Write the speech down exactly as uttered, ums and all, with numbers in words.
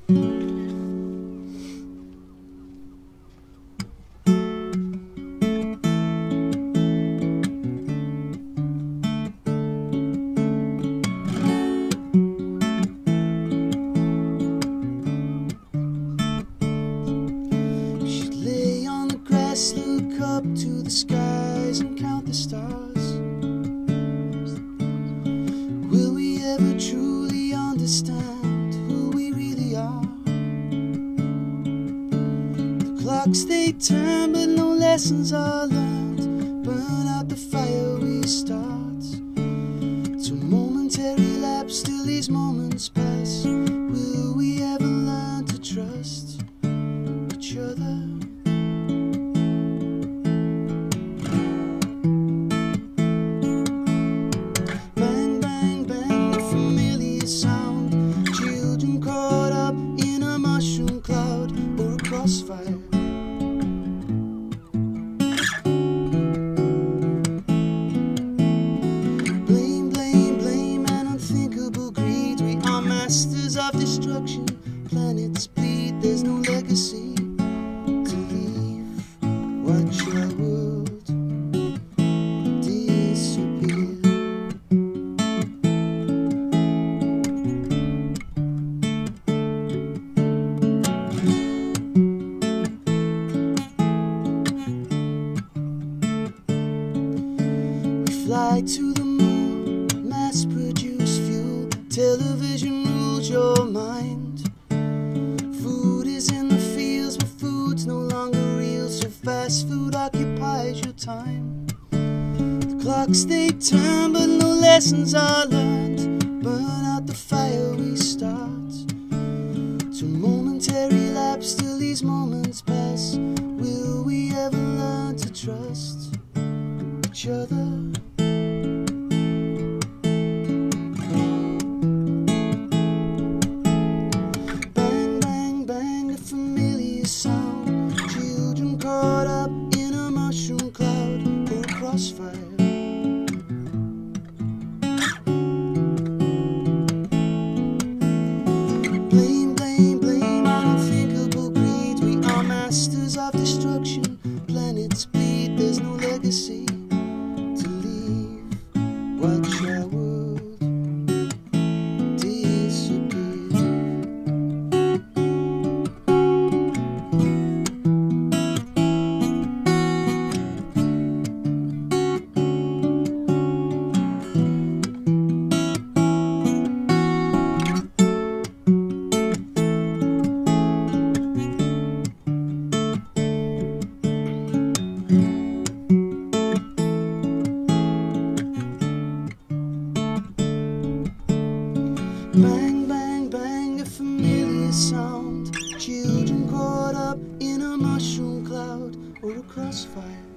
Look up to the skies and count the stars. Will we ever truly understand who we really are? The clocks they turn, but no lessons are learned. Burn out the fire we start. To momentary lapse till these moments pass. Will we ever learn to trust each other? Crossfire. Blame, blame, blame, and unthinkable greed. We are masters of destruction. Planets bleed, there's no legacy to leave. Watch our world disappear. Fly to the moon, mass-produce fuel. Television rules your mind. Food is in the fields, but food's no longer real. So fast food occupies your time. The clocks they turn, but no lessons are learned. Burn out the fire we start. To momentary lapse till these moments pass. Will we ever learn to trust each other? Crossfire. Blame, blame, blame, unthinkable greed. We are masters of destruction. Planets bleed, there's no legacy to leave. Watch our world disappear. Bang, bang, bang, a familiar sound. Children caught up in a mushroom cloud or a crossfire.